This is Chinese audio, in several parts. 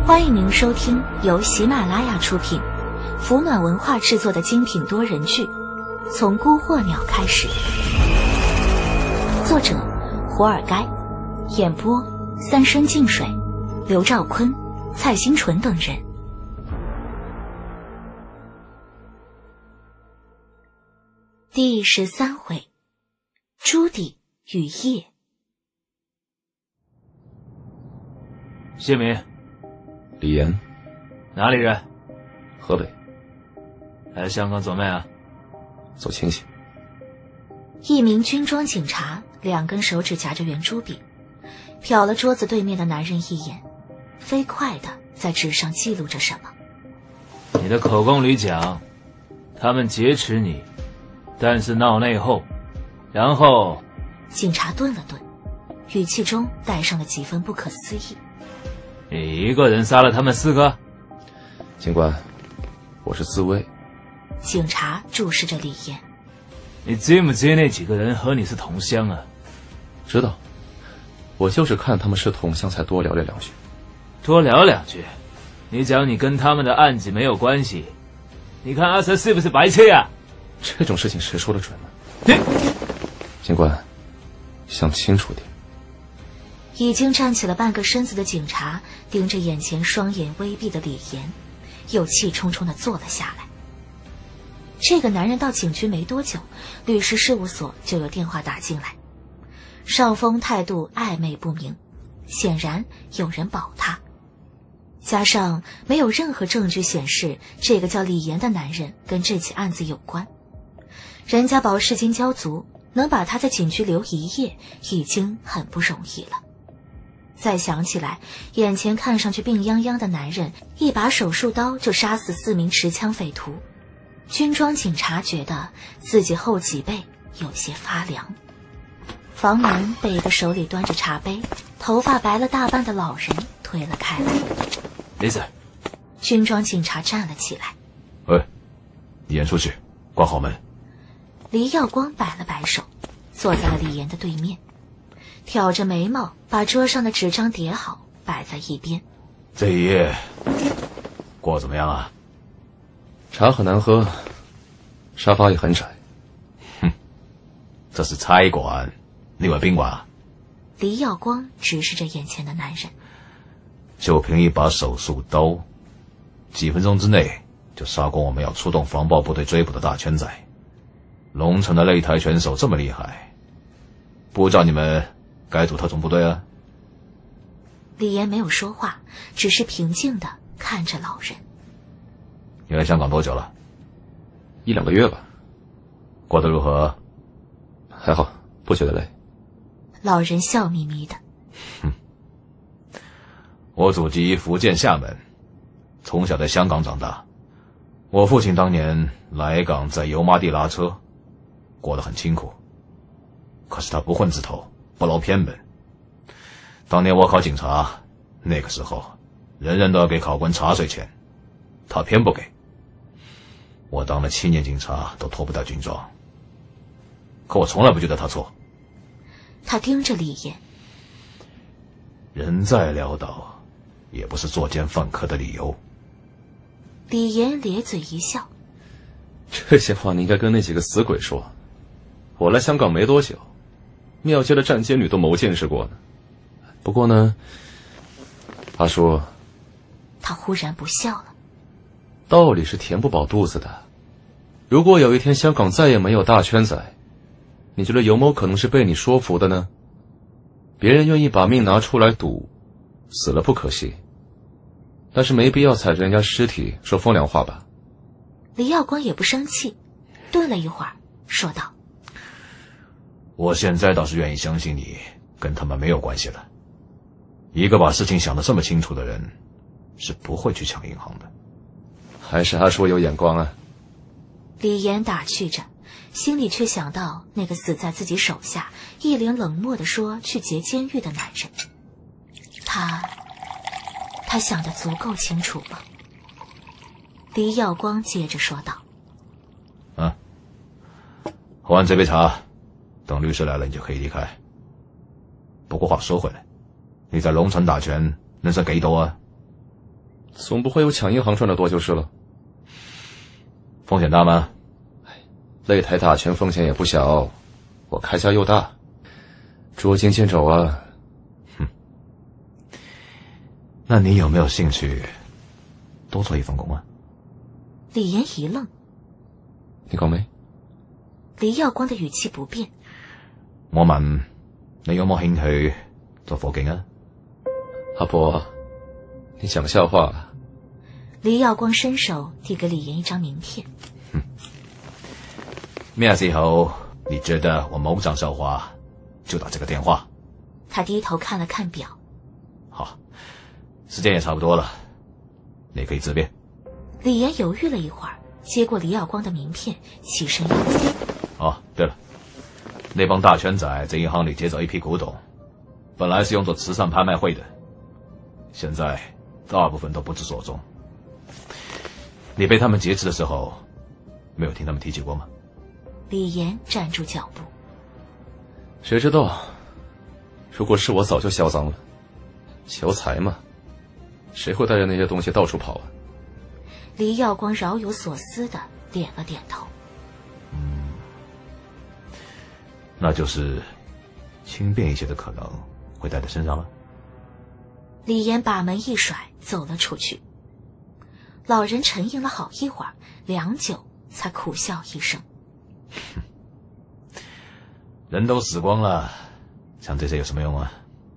欢迎您收听由喜马拉雅出品、福暖文化制作的精品多人剧《从孤惑鸟开始》，作者胡尔该，演播三生净水、刘兆坤、蔡新纯等人。第13回，朱棣与叶。 姓名？ 李岩。 哪里人？ 河北。 来香港做咩啊？ 走亲戚。 一名军装警察2根手指夹着圆珠笔，瞟了桌子对面的男人一眼，飞快地在纸上记录着什么。 你的口供里讲，他们劫持你，但是闹内讧，然后…… 警察顿了顿，语气中带上了几分不可思议。 你一个人杀了他们4个？ 警官，我是自卫。 警察注视着李岩。 你知不知那几个人和你是同乡啊？ 知道，我就是看他们是同乡才多聊了2句。 多聊2句？你讲你跟他们的案子没有关系，你看阿 Sir 是不是白痴呀？ 这种事情谁说得准呢？警官，想清楚点。 已经站起了半个身子的警察盯着眼前双眼微闭的李岩，又气冲冲地坐了下来。这个男人到警局没多久，律师事务所就有电话打进来，上峰态度暧昧不明，显然有人保他。加上没有任何证据显示这个叫李岩的男人跟这起案子有关，人家保释金交足，能把他在警局留1夜已经很不容易了。再想起来，眼前看上去病殃殃的男人一把手术刀就杀死4名持枪匪徒，军装警察觉得自己后脊背有些发凉。房门被一个手里端着茶杯、头发白了大半的老人推了开来。 李 Sir， 军装警察站了起来。 喂，李岩出去，关好门。 黎耀光摆了摆手，坐在了李岩的对面，挑着眉毛把桌上的纸张叠好摆在一边。 这一夜过得怎么样啊？ 茶很难喝，沙发也很窄。 哼，这是差馆，你以为宾馆啊？ 黎耀光直视着眼前的男人。 就凭一把手术刀，几分钟之内就杀光我们要出动防暴部队追捕的大圈仔。龙城的擂台选手这么厉害，不知道你们该组特种部队啊？ 李岩没有说话，只是平静地看着老人。 你来香港多久了 ？1、2个月吧。 过得如何？ 还好，不觉得累。 老人笑眯眯的。 我祖籍福建厦门，从小在香港长大。我父亲当年来港在油麻地拉车，过得很清苦。可是他不混字头，不捞偏门。当年我考警察，那个时候人人都要给考官茶水钱，他偏不给。我当了7年警察都脱不掉军装，可我从来不觉得他错。 他盯着李岩。 人再潦倒也不是作奸犯科的理由。 李岩咧嘴一笑。 这些话你应该跟那几个死鬼说。我来香港没多久，庙街的站街女都没见识过呢。不过呢，他说， 他忽然不笑了。 道理是填不饱肚子的。如果有一天香港再也没有大圈仔，你觉得有没有可能是被你说服的呢？别人愿意把命拿出来赌，死了不可惜，但是没必要踩着人家尸体说风凉话吧。 黎耀光也不生气，顿了一会儿说道： 我现在倒是愿意相信你跟他们没有关系了。一个把事情想得这么清楚的人是不会去抢银行的。 还是阿叔有眼光啊。 李岩打趣着，心里却想到那个死在自己手下一脸冷漠地说去劫监狱的男人。他想得足够清楚吗？黎耀光接着说道： 喝完这杯茶，等律师来了你就可以离开。不过话说回来，你在龙城打拳能算几多啊？ 总不会有抢银行赚得多就是了。 风险大吗？ 擂台打拳风险也不小，我开销又大，捉襟见肘啊。 那你有没有兴趣多做一份工啊？ 李岩一愣。 你講咩？ 李耀光的語氣不變。 我問你有冇興趣做火警啊？ 阿伯，你講笑話。 李耀光伸手遞給李岩一張名片。 咩時候你覺得我冇講笑話，就打這個電話。 他低頭看了看表。 好，時間也差不多了，你可以自便。 李岩猶豫了一會兒，接過李耀光的名片，起身要走。 哦，對了，那幫大圈仔在銀行裏劫走一批古董，本來是用作慈善拍賣會的，現在大部分都不知所蹤。你被他們劫持的時候，沒有聽他們提起過嗎？ 李岩站住腳步。 誰知道，如果是我早就銷贓了。求財嘛，誰會帶着那些東西到處跑啊？ 李耀光饒有所思地點了點頭。 那就是輕便一些的可能會帶在身上了。 李岩把門一甩，走了出去。老人沉吟了好一會兒，良久才苦笑一聲。 人都死光了，想這些有什麼用啊？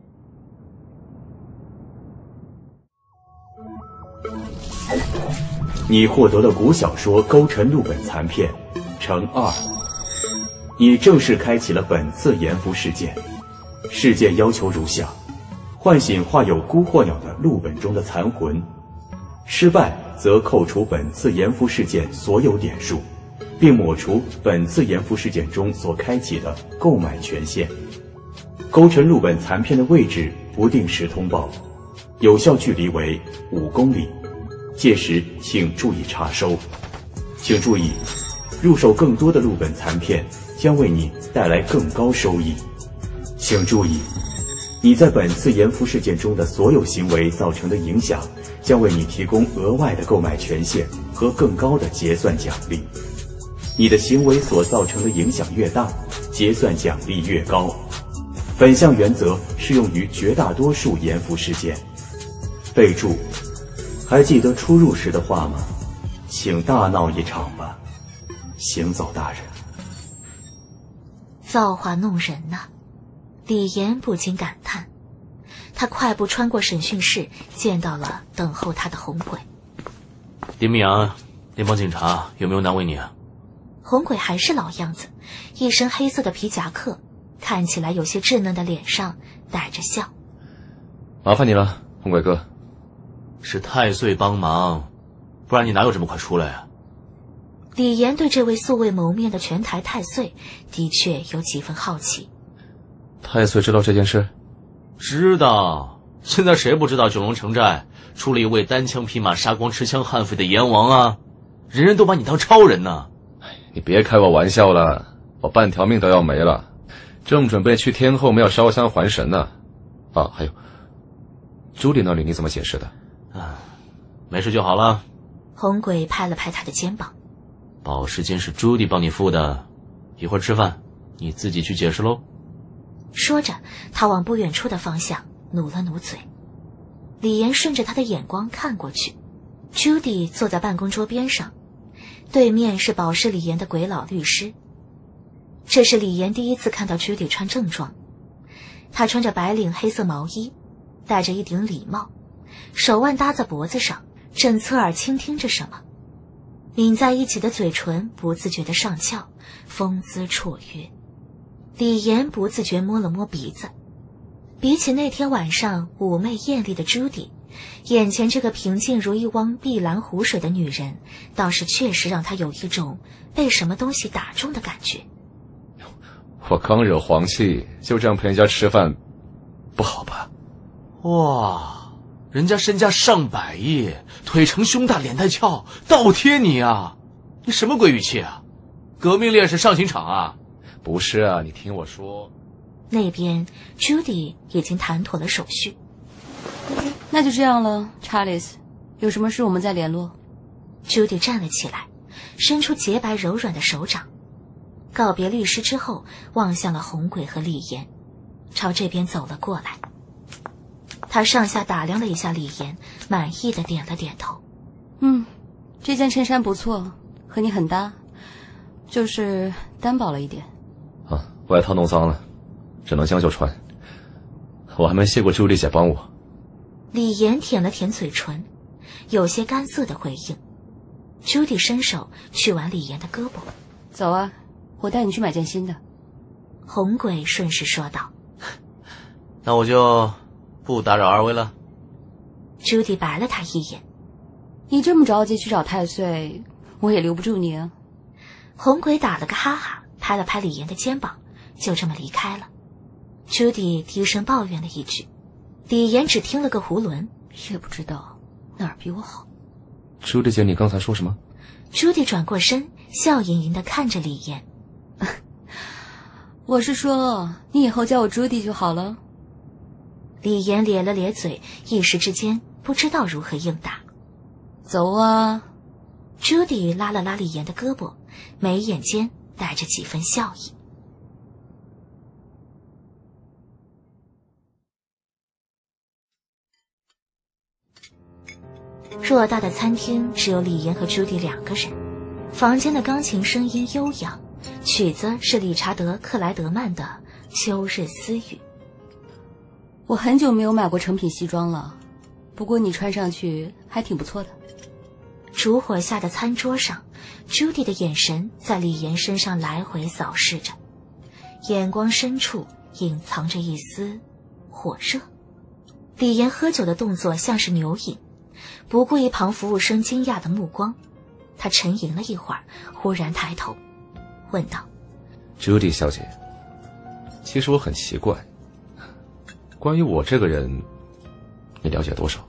你获得了古小说《勾陈录本残片》乘2，你正式开启了本次严伏事件。事件要求如下：唤醒画有孤惑鸟的录本中的残魂，失败则扣除本次严伏事件所有点数，并抹除本次严伏事件中所开启的购买权限。勾陈录本残片的位置不定时通报，有效距离为5公里。届时请注意查收。请注意，入手更多的录本残片将为你带来更高收益。请注意，你在本次严伏事件中的所有行为造成的影响将为你提供额外的购买权限和更高的结算奖励。你的行为所造成的影响越大，结算奖励越高。本项原则适用于绝大多数严伏事件。备注：还记得出入时的话吗？请大闹一场吧。行走大人。 造化弄人呐！李岩不禁感叹。他快步穿过审讯室，见到了等候他的红鬼。 林明阳，那帮警察有没有难为你啊？ 红鬼还是老样子，一身黑色的皮夹克，看起来有些稚嫩的脸上带着笑。 麻烦你了，红鬼哥。 是太岁帮忙，不然你哪有这么快出来啊？ 李岩对这位素未谋面的全台太岁的确有几分好奇。 太岁知道这件事？ 知道。现在谁不知道九龙城寨出了一位单枪匹马杀光持枪悍匪的阎王啊？人人都把你当超人呢。 你别开我玩笑了，我半条命都要没了，正准备去天后庙烧香还神呢。啊，还有朱莉那里你怎么解释的？ 没事就好了。 红鬼拍了拍他的肩膀。 保释金是朱棣帮你付的，一会儿吃饭你自己去解释喽。 说着，他往不远处的方向努了努嘴。李岩顺着他的眼光看过去，朱棣坐在办公桌边上，对面是保释李岩的鬼佬律师。这是李岩第一次看到朱棣穿正装，他穿着白领黑色毛衣，戴着一顶礼帽，手腕搭在脖子上，正侧耳倾听着什么。抿在一起的嘴唇不自觉地上翘，风姿绰约。李岩不自觉摸了摸鼻子，比起那天晚上妩媚艳丽的朱棣，眼前这个平静如一汪碧蓝湖水的女人，倒是确实让他有一种被什么东西打中的感觉。 我刚惹黄气，就这样陪人家吃饭，不好吧？ 哇，人家身家上百亿，腿成胸大脸带翘，倒贴你啊！你什么鬼语气啊？革命烈士上刑场啊？ 不是啊，你听我说。 那边朱迪已经谈妥了手续。 那就这样了，查理斯， 有什么事我们再联络。 Judy 站了起来，伸出洁白柔软的手掌，告别律师之后，望向了红鬼和李岩，朝这边走了过来。他上下打量了一下李岩，满意的点了点头。 这件衬衫不错，和你很搭，就是单薄了一点。 外套弄脏了，只能将就穿。我还没谢过朱莉姐帮我。 李岩舔了舔嘴唇，有些干涩的回应。Judy 伸手去挽李岩的胳膊。 走啊，我带你去买件新的。 红鬼顺势说道。 那我就不打扰二位了。 Judy 白了他一眼。 你这么着急去找太岁，我也留不住你啊。 红鬼打了个哈哈，拍了拍李岩的肩膀，就这么离开了。Judy 低声抱怨了一句，李岩只听了个囫囵， 也不知道哪儿比我好。 朱莉姐，你刚才说什么？ Judy 转过身，笑盈盈地看着李岩。 我是说，你以后叫我朱迪就好了。 李岩咧了咧嘴，一时之间不知道如何应答。 走啊。 Judy 拉了拉李岩的胳膊，眉眼间带着几分笑意。偌大的餐厅只有李岩和 Judy 2个人，房间的钢琴声音悠扬，曲子是理查德·克莱德曼的《秋日私语》。 我很久没有买过成品西装了，不过你穿上去还挺不错的。 烛火下的餐桌上， Judy 的眼神在李岩身上来回扫视着，眼光深处隐藏着一丝火热。李岩喝酒的动作像是牛饮，不顾一旁服务生惊讶的目光，他沉吟了一会儿，忽然抬头问道： Judy 小姐，其实我很奇怪，关于我这个人你了解多少？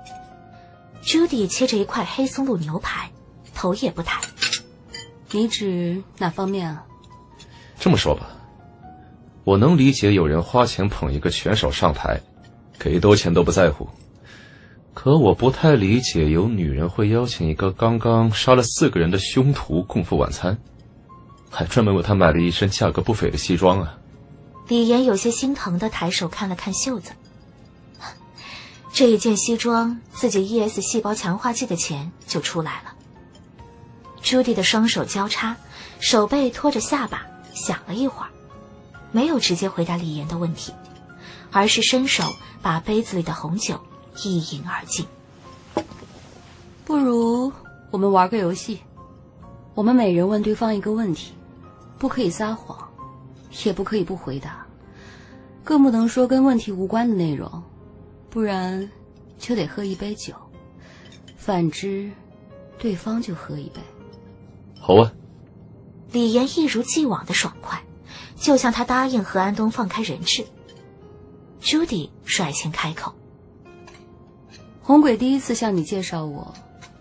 Judy 切着一块黑松露牛排，头也不抬。 你指哪方面啊？ 这么说吧，我能理解有人花钱捧一个拳手上台，给多钱都不在乎，可我不太理解有女人会邀请一个刚刚杀了4个人的凶徒共赴晚餐，还专门为他买了一身价格不菲的西装啊。 李岩有些心疼地抬手看了看袖子，这一件西装自己 ES 细胞强化剂的钱就出来了。Judy 的双手交叉，手背托着下巴，想了一会儿，没有直接回答李岩的问题，而是伸手把杯子里的红酒一饮而尽。 不如我们玩个游戏，我们每人问对方一个问题，不可以撒谎，也不可以不回答，更不能说跟问题无关的内容，不然就得喝一杯酒，反之对方就喝一杯。 好啊。 李岩一如既往的爽快，就像他答应何安东放开人质。Judy 率先开口： 红鬼第一次向你介绍我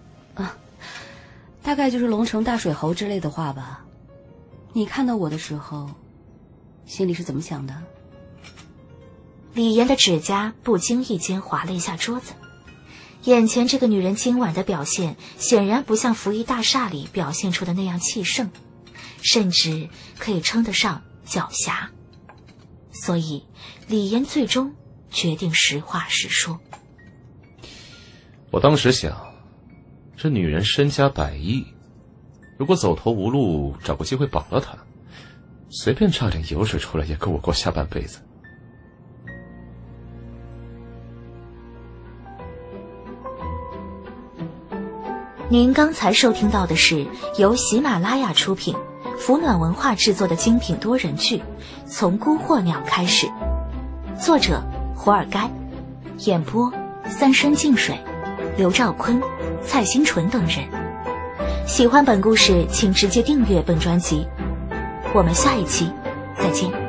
大概就是龙城大水猴之类的话吧。你看到我的时候心里是怎么想的？ 李岩的指甲不经意间划了一下桌子，眼前这个女人今晚的表现显然不像福益大厦里表现出的那样气盛，甚至可以称得上狡黠。所以李岩最终决定实话实说。 我当时想，这女人身家100亿，如果走投无路找个机会绑了她，随便榨点油水出来也够我过下半辈子。 您刚才收听到的是由喜马拉雅出品，福暖文化制作的精品多人剧《从孤惑鸟开始》，作者胡尔该，演播三生净水、刘兆坤、蔡新纯等人。喜欢本故事请直接订阅本专辑，我们下一期再见。